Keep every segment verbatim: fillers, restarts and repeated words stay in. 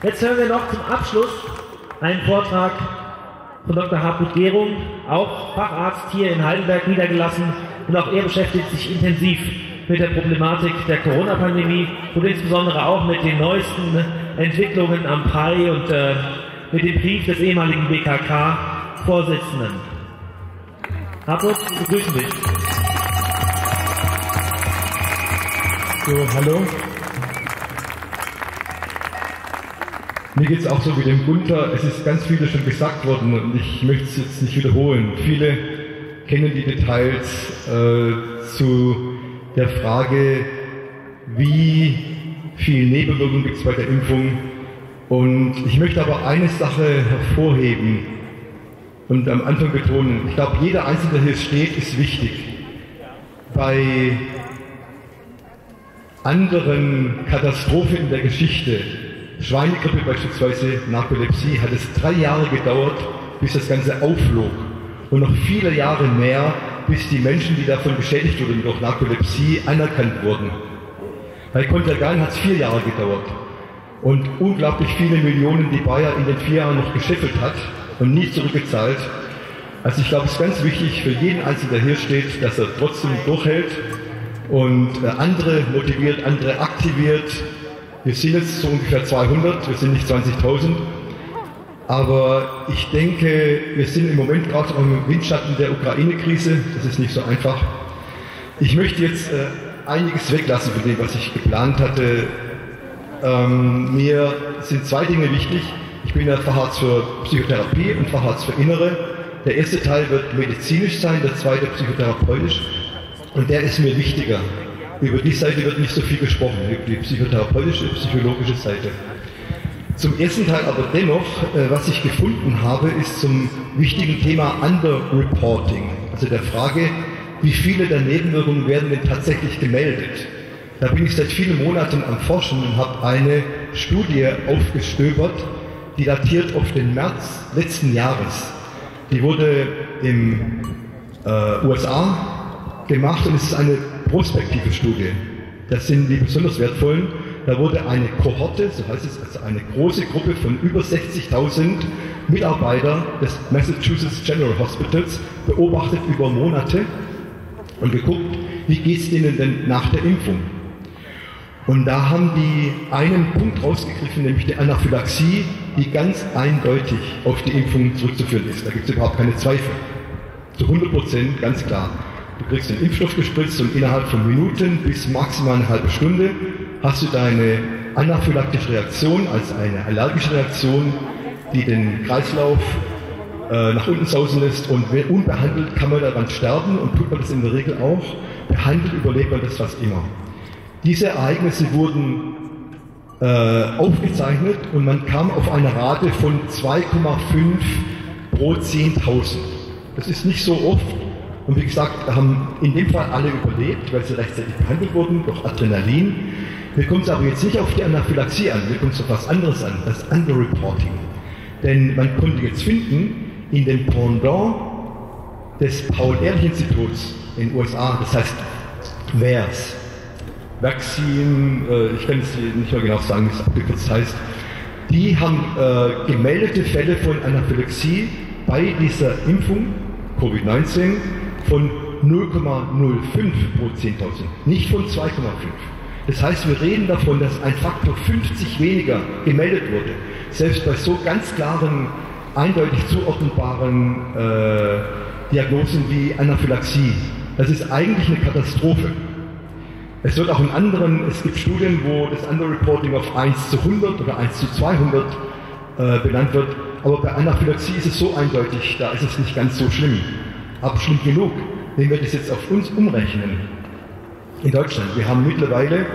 Jetzt hören wir noch zum Abschluss einen Vortrag von Doktor Hartmut Gerung, auch Facharzt hier in Heidelberg niedergelassen, und auch er beschäftigt sich intensiv mit der Problematik der Corona-Pandemie und insbesondere auch mit den neuesten Entwicklungen am P A I und äh, mit dem Brief des ehemaligen B K K-Vorsitzenden. Hartmut, wir begrüßen dich. So, hallo. Mir geht es auch so wie dem Gunther, es ist ganz vieles schon gesagt worden und ich möchte es jetzt nicht wiederholen. Viele kennen die Details äh, zu der Frage, wie viel Nebenwirkungen gibt es bei der Impfung. Und ich möchte aber eine Sache hervorheben und am Anfang betonen. Ich glaube, jeder Einzelne, der hier steht, ist wichtig. Bei anderen Katastrophen in der Geschichte, Schweinegrippe beispielsweise, Narkolepsie, hat es drei Jahre gedauert, bis das Ganze aufflog. Und noch viele Jahre mehr, bis die Menschen, die davon geschädigt wurden durch Narkolepsie, anerkannt wurden. Bei Contergan hat es vier Jahre gedauert. Und unglaublich viele Millionen, die Bayer in den vier Jahren noch gescheffelt hat und nie zurückgezahlt. Also ich glaube, es ist ganz wichtig für jeden Einzelnen, der hier steht, dass er trotzdem durchhält und andere motiviert, andere aktiviert. Wir sind jetzt so ungefähr zweihundert, wir sind nicht zwanzigtausend, aber ich denke, wir sind im Moment gerade im Windschatten der Ukraine-Krise, das ist nicht so einfach. Ich möchte jetzt äh, einiges weglassen von dem, was ich geplant hatte. Ähm, mir sind zwei Dinge wichtig. Ich bin ja Facharzt für Psychotherapie und Facharzt für Innere. Der erste Teil wird medizinisch sein, der zweite psychotherapeutisch, und der ist mir wichtiger. Über die Seite wird nicht so viel gesprochen, über die psychotherapeutische, psychologische Seite. Zum ersten Teil aber dennoch, äh, was ich gefunden habe, ist zum wichtigen Thema Underreporting, also der Frage, wie viele der Nebenwirkungen werden denn tatsächlich gemeldet. Da bin ich seit vielen Monaten am Forschen und habe eine Studie aufgestöbert, die datiert auf den März letzten Jahres. Die wurde im äh, U S A gemacht und es ist eine prospektive Studie. Das sind die besonders wertvollen. Da wurde eine Kohorte, so heißt es, also eine große Gruppe von über sechzigtausend Mitarbeitern des Massachusetts General Hospitals beobachtet über Monate und geguckt, wie geht es denen denn nach der Impfung. Und da haben die einen Punkt rausgegriffen, nämlich die Anaphylaxie, die ganz eindeutig auf die Impfung zurückzuführen ist. Da gibt es überhaupt keine Zweifel. Zu hundert Prozent, ganz klar. Du kriegst den Impfstoff gespritzt und innerhalb von Minuten bis maximal eine halbe Stunde hast du deine anaphylaktische Reaktion, also eine allergische Reaktion, die den Kreislauf äh, nach unten sausen lässt, und unbehandelt kann man daran sterben, und tut man das in der Regel auch. Behandelt überlebt man das fast immer. Diese Ereignisse wurden äh, aufgezeichnet und man kam auf eine Rate von zwei Komma fünf pro zehntausend. Das ist nicht so oft. Und wie gesagt, haben in dem Fall alle überlebt, weil sie rechtzeitig behandelt wurden durch Adrenalin. Mir kommt es aber jetzt nicht auf die Anaphylaxie an, mir kommt es auf was anderes an, das Underreporting. Denn man konnte jetzt finden, in dem Pendant des Paul-Ehrlich-Instituts in den U S A, das heißt V A E R S, Vaccine, äh, ich kann es nicht mehr genau sagen, wie es abgekürzt heißt, die haben äh, gemeldete Fälle von Anaphylaxie bei dieser Impfung Covid neunzehn von null Komma null fünf pro zehntausend, nicht von zwei Komma fünf. Das heißt, wir reden davon, dass ein Faktor fünfzig weniger gemeldet wurde. Selbst bei so ganz klaren, eindeutig zuordnenbaren äh, Diagnosen wie Anaphylaxie. Das ist eigentlich eine Katastrophe. Es wird auch in anderen, es gibt Studien, wo das Underreporting auf eins zu hundert oder eins zu zweihundert äh, benannt wird. Aber bei Anaphylaxie ist es so eindeutig, da ist es nicht ganz so schlimm. Aber schlimm genug, wenn wir das jetzt auf uns umrechnen. In Deutschland, wir haben mittlerweile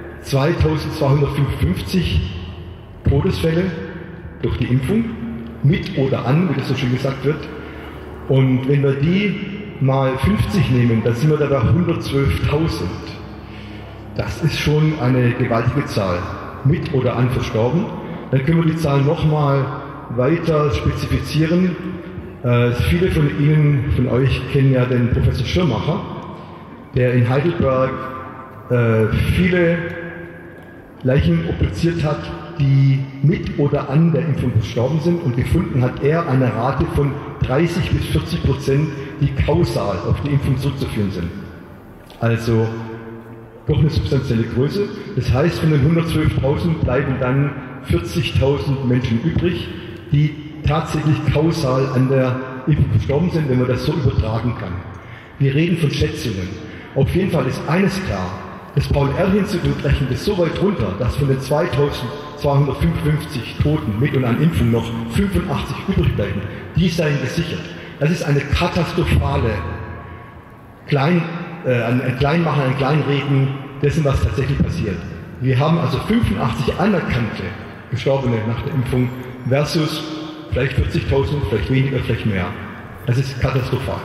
zweitausendzweihundertfünfundfünfzig Todesfälle durch die Impfung, mit oder an, wie das so schön gesagt wird. Und wenn wir die mal fünfzig nehmen, dann sind wir da bei hundertzwölftausend. Das ist schon eine gewaltige Zahl, mit oder an verstorben. Dann können wir die Zahl nochmal weiter spezifizieren. Äh, viele von Ihnen, von euch, kennen ja den Professor Schirmacher, der in Heidelberg äh, viele Leichen obduziert hat, die mit oder an der Impfung gestorben sind, und gefunden hat er eine Rate von dreißig bis vierzig Prozent, die kausal auf die Impfung zurückzuführen sind. Also doch eine substanzielle Größe. Das heißt, von den hundertzwölftausend bleiben dann vierzigtausend Menschen übrig, die tatsächlich kausal an der Impfung gestorben sind, wenn man das so übertragen kann. Wir reden von Schätzungen. Auf jeden Fall ist eines klar: Das Paul-Ehrlich-Institut rechnet es so weit runter, dass von den zweitausendzweihundertfünfundfünfzig Toten mit und an Impfung noch fünfundachtzig übrig bleiben. Die seien gesichert. Das ist eine katastrophale Klein, äh, ein Kleinmachen, ein Kleinreden dessen, was tatsächlich passiert. Wir haben also fünfundachtzig anerkannte Gestorbene nach der Impfung versus vielleicht vierzigtausend, vielleicht weniger, vielleicht mehr. Das ist katastrophal.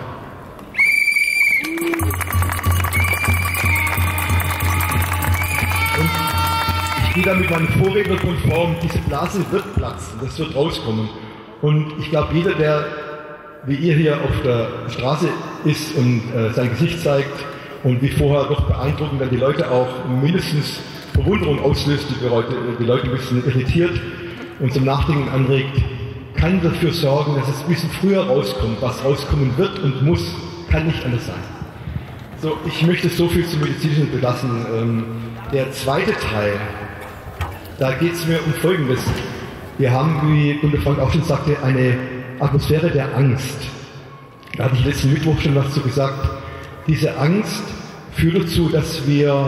Und ich gehe da mit meinem Vorredner konform, diese Blase wird platzen, das wird rauskommen. Und ich glaube, jeder, der wie ihr hier auf der Straße ist und äh, sein Gesicht zeigt und wie vorher doch beeindruckend, wenn die Leute auch mindestens Verwunderung auslöst, die Leute, die Leute ein bisschen irritiert und zum Nachdenken anregt, kann dafür sorgen, dass es ein bisschen früher rauskommt. Was rauskommen wird und muss, kann nicht anders sein. So, ich möchte so viel zum Medizinischen belassen. Ähm, der zweite Teil, da geht es mir um Folgendes. Wir haben, wie Gunter Frank auch schon sagte, eine Atmosphäre der Angst. Da hatte ich letzten Mittwoch schon was zu gesagt. Diese Angst führt dazu, dass wir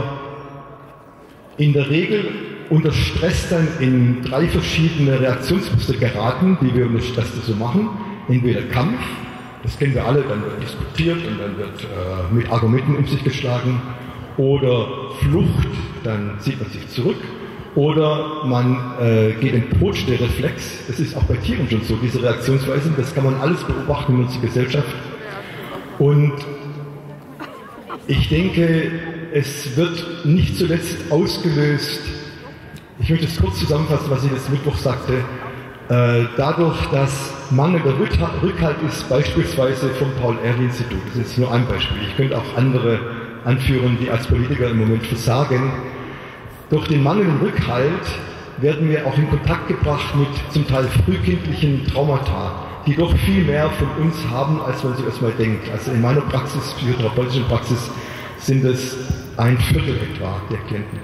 in der Regel unter Stress dann in drei verschiedene Reaktionsmuster geraten, die wir unter Stress so machen. Entweder Kampf, das kennen wir alle, dann wird diskutiert und dann wird äh, mit Argumenten um sich geschlagen. Oder Flucht, dann zieht man sich zurück. Oder man äh, geht in Todstellreflex. Das ist auch bei Tieren schon so, diese Reaktionsweisen. Das kann man alles beobachten in unserer Gesellschaft. Und ich denke, es wird nicht zuletzt ausgelöst, ich möchte es kurz zusammenfassen, was ich letzten Mittwoch sagte, äh, dadurch, dass mangelnder Rückhalt ist, beispielsweise vom Paul-Ehrlich-Institut. Das ist nur ein Beispiel. Ich könnte auch andere anführen, die als Politiker im Moment versagen. Durch den mangelnden Rückhalt werden wir auch in Kontakt gebracht mit zum Teil frühkindlichen Traumata, die doch viel mehr von uns haben, als man sich erstmal denkt. Also in meiner Praxis, psychotherapeutischen Praxis, sind es ein Viertel etwa der Klienten.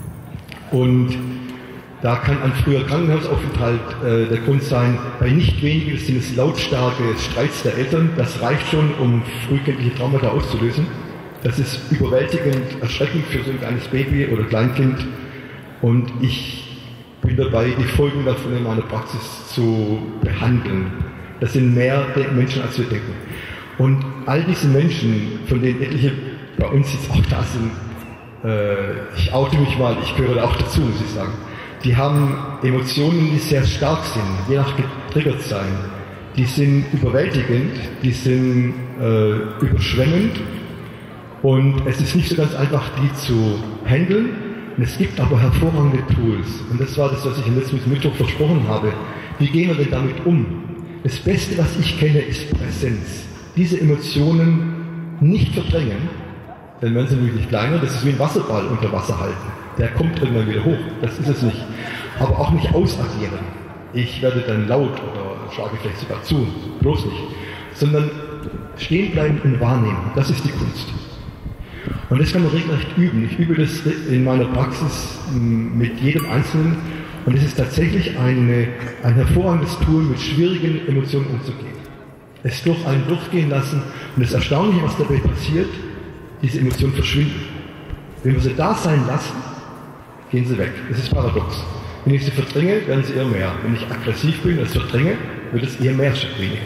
Und da kann ein früher Krankenhausaufenthalt äh, der Grund sein. Bei nicht wenigen sind es lautstarke Streits der Eltern. Das reicht schon, um frühkindliche Traumata auszulösen. Das ist überwältigend erschreckend für so ein kleines Baby oder Kleinkind. Und ich bin dabei, die Folgen davon in meiner Praxis zu behandeln. Das sind mehr Menschen, als wir denken. Und all diese Menschen, von denen etliche bei uns jetzt auch da sind, äh, ich oute mich mal, ich gehöre da auch dazu, muss ich sagen, die haben Emotionen, die sehr stark sind, je nach getriggert sein. Die sind überwältigend, die sind äh, überschwemmend. Und es ist nicht so ganz einfach, die zu handeln. Und es gibt aber hervorragende Tools. Und das war das, was ich im letzten Mittwoch versprochen habe. Wie gehen wir denn damit um? Das Beste, was ich kenne, ist Präsenz. Diese Emotionen nicht verdrängen, dann werden sie nämlich kleiner. Das ist wie ein Wasserball unter Wasser halten. Der kommt irgendwann wieder hoch. Das ist es nicht. Aber auch nicht ausagieren. Ich werde dann laut oder schlage vielleicht sogar zu. Bloß nicht. Sondern stehen bleiben und wahrnehmen. Das ist die Kunst. Und das kann man regelrecht üben. Ich übe das in meiner Praxis mit jedem Einzelnen. Und es ist tatsächlich eine, ein hervorragendes Tool, mit schwierigen Emotionen umzugehen. Es durch einen durchgehen lassen. Und das Erstaunliche, was dabei passiert, diese Emotionen verschwinden. Wenn wir sie da sein lassen, gehen sie weg. Das ist paradox. Wenn ich sie verdränge, werden sie eher mehr. Wenn ich aggressiv bin und es verdränge, wird es eher mehr statt weniger.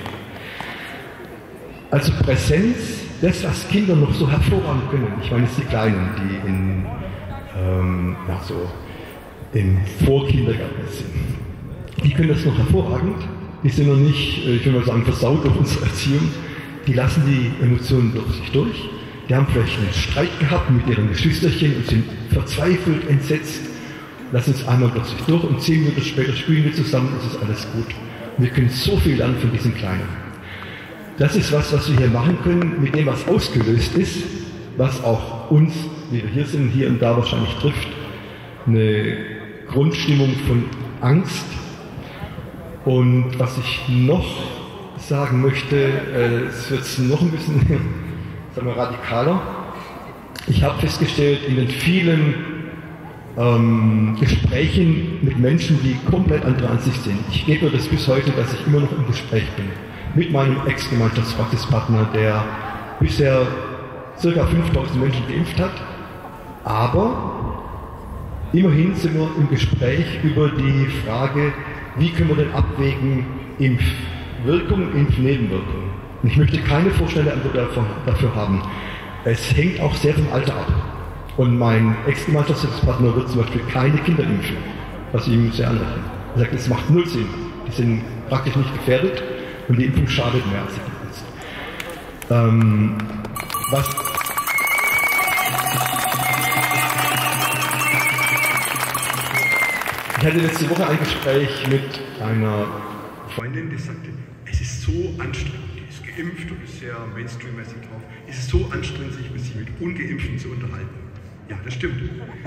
Also Präsenz, das, was Kinder noch so hervorragend können. Ich meine, es sind die Kleinen, die in, ähm, ja, so im Vorkindergarten sind. Die können das noch hervorragend. Die sind noch nicht, ich will mal sagen, versaut durch unsere Erziehung. Die lassen die Emotionen durch sich durch. Die haben vielleicht einen Streit gehabt mit ihren Geschwisterchen und sind verzweifelt, entsetzt. Lassen es einmal plötzlich durch und zehn Minuten später spielen wir zusammen, es ist alles gut. Und wir können so viel lernen von diesen Kleinen. Das ist was, was wir hier machen können, mit dem, was ausgelöst ist, was auch uns, wie wir hier sind, hier und da wahrscheinlich trifft, eine Grundstimmung von Angst. Und was ich noch sagen möchte, äh, es wird noch ein bisschen sagen wir, radikaler. Ich habe festgestellt, in den vielen ähm, Gesprächen mit Menschen, die komplett anderer Ansicht sind, ich gebe mir das bis heute, dass ich immer noch im Gespräch bin mit meinem Ex-Gemeinschaftspraxispartner, der bisher ca. fünftausend Menschen geimpft hat, aber immerhin sind wir im Gespräch über die Frage, wie können wir denn abwägen, Impfwirkung, Impfnebenwirkung. Und ich möchte keine vorschnelle Antwort dafür haben. Es hängt auch sehr vom Alter ab. Und mein Ex-Gemeinschaftspartner wird zum Beispiel keine Kinder impfen, was ihm sehr anrechnet. Er sagt, es macht null Sinn. Die sind praktisch nicht gefährdet und die Impfung schadet mehr, als sie nutzt. Ähm, was Ich hatte letzte Woche ein Gespräch mit einer Freundin, die sagte, es ist so anstrengend, die ist geimpft und ist sehr mainstream-mäßig drauf, es ist so anstrengend, sich mit, sich mit Ungeimpften zu unterhalten. Ja, das stimmt.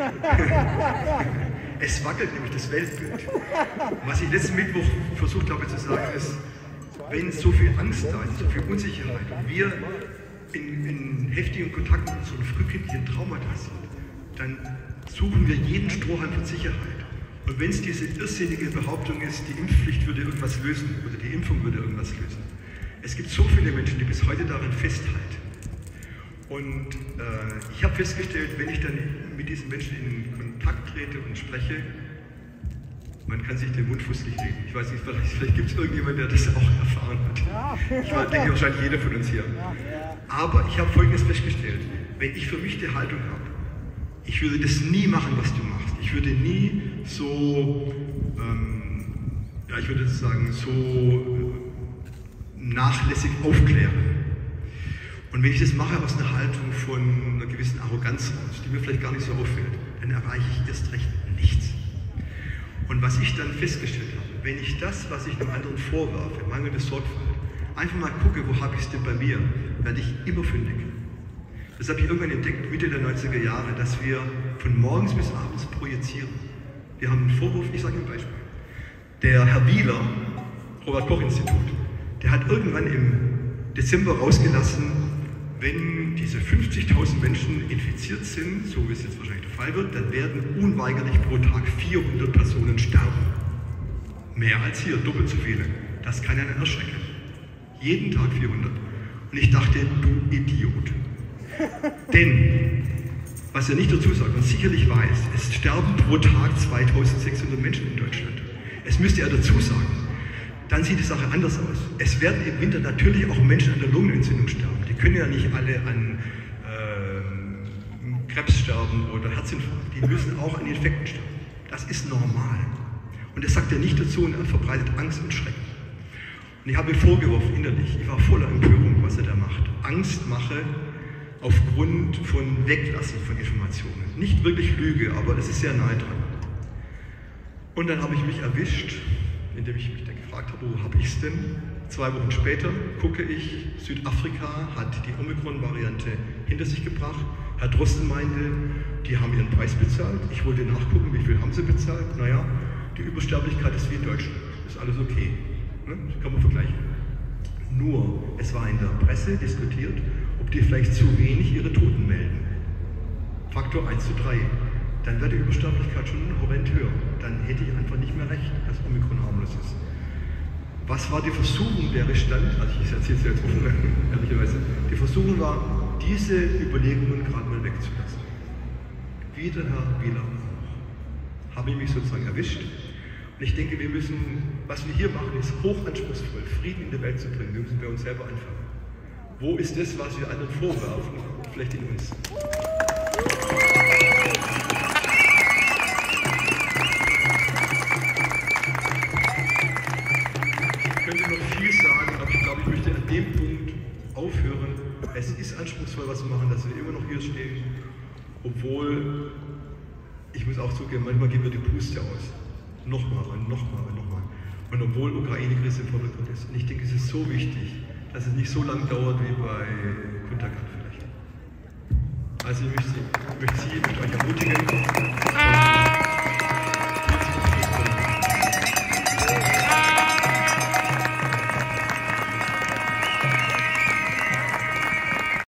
Es wackelt nämlich das Weltbild. Was ich letzten Mittwoch versucht habe zu sagen ist, wenn so viel Angst da ist, so viel Unsicherheit und wir in, in heftigen Kontakt mit so einem frühkindlichen Traumata sind, dann suchen wir jeden Strohhalm von Sicherheit. Und wenn es diese irrsinnige Behauptung ist, die Impfpflicht würde irgendwas lösen oder die Impfung würde irgendwas lösen. Es gibt so viele Menschen, die bis heute daran festhalten. Und äh, ich habe festgestellt, wenn ich dann mit diesen Menschen in Kontakt trete und spreche, man kann sich den Mund fußlich reden. Ich weiß nicht, vielleicht, vielleicht gibt es irgendjemanden, der das auch erfahren hat. Ich war, denke wahrscheinlich jeder von uns hier. Aber ich habe Folgendes festgestellt. Wenn ich für mich die Haltung habe, ich würde das nie machen, was du machst. Ich würde nie so, ähm, ja, ich würde sagen, so äh, nachlässig aufklären. Und wenn ich das mache aus einer Haltung von einer gewissen Arroganz raus, die mir vielleicht gar nicht so auffällt, dann erreiche ich erst recht nichts. Und was ich dann festgestellt habe, wenn ich das, was ich einem anderen vorwerfe, mangelnde Sorgfalt, einfach mal gucke, wo habe ich es denn bei mir, werde ich immer fündig. Das habe ich irgendwann entdeckt, Mitte der neunziger Jahre, dass wir von morgens bis abends projizieren. Wir haben einen Vorwurf, ich sage ein Beispiel. Der Herr Wieler, Robert-Koch-Institut, der hat irgendwann im Dezember rausgelassen, wenn diese fünfzigtausend Menschen infiziert sind, so wie es jetzt wahrscheinlich der Fall wird, dann werden unweigerlich pro Tag vierhundert Personen sterben. Mehr als hier, doppelt so viele. Das kann einen erschrecken. Jeden Tag vierhundert. Und ich dachte, du Idiot. Denn, was er nicht dazu sagt und sicherlich weiß, es sterben pro Tag zweitausendsechshundert Menschen in Deutschland. Es müsste er dazu sagen. Dann sieht die Sache anders aus. Es werden im Winter natürlich auch Menschen an der Lungenentzündung sterben. Die können ja nicht alle an äh, Krebs sterben oder Herzinfarkt. Die müssen auch an Infekten sterben. Das ist normal. Und das sagt er nicht dazu und er verbreitet Angst und Schrecken. Und ich habe mir vorgeworfen innerlich, ich war voller Empörung, was er da macht. Angstmache aufgrund von Weglassen von Informationen. Nicht wirklich Lüge, aber das ist sehr nahe dran. Und dann habe ich mich erwischt, indem ich mich dann gefragt habe, wo habe ich es denn? Zwei Wochen später gucke ich, Südafrika hat die Omikron-Variante hinter sich gebracht. Herr Drosten meinte, die haben ihren Preis bezahlt. Ich wollte nachgucken, wie viel haben sie bezahlt. Naja, die Übersterblichkeit ist wie in Deutschland. Ist alles okay. Ne? Das kann man vergleichen. Nur, es war in der Presse diskutiert, ob die vielleicht zu wenig ihre Toten melden. Faktor eins zu drei. Dann wäre die Übersterblichkeit schon horrend höher. Dann hätte ich einfach nicht mehr recht, dass Omikron harmlos ist. Was war die Versuchung, der ich stand? Also ich erzähle es jetzt offen, ehrlicherweise. Die Versuchung war, diese Überlegungen gerade mal wegzulassen. Wie der Herr Wieler auch. Habe ich mich sozusagen erwischt. Und ich denke, wir müssen, was wir hier machen, ist hochanspruchsvoll, Frieden in der Welt zu bringen. Wir müssen bei uns selber anfangen. Wo ist das, was wir anderen vorwerfen? Vielleicht in uns. Ich könnte noch viel sagen, aber ich glaube, ich möchte an dem Punkt aufhören. Es ist anspruchsvoll, was wir machen, dass wir immer noch hier stehen, obwohl, ich muss auch zugeben, manchmal gehen wir die Puste aus. Nochmal und nochmal und nochmal. Und obwohl Ukraine-Krise im Vordergrund ist. Und ich denke, es ist so wichtig, dass es nicht so lange dauert wie bei Kuntergan vielleicht. Also ich möchte, ich möchte Sie, ich möchte euch ermutigen.